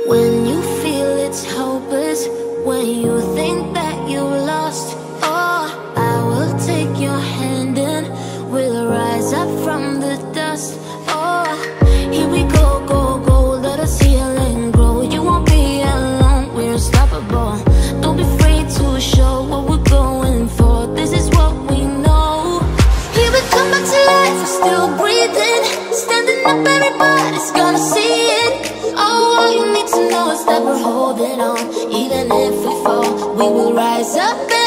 When you feel it's hopeless, when you think that you lost, oh, I will take your hand and we'll rise up from the dust. Oh, here we go, go, go, let us heal and grow. You won't be alone, we're unstoppable. Don't be afraid to show what we're going for. This is what we know. Here we come back to life, we're still breathing. Standing up, everybody's gonna see it. Oh, all you need to know is that we're holding on. Even if we fall, we will rise up.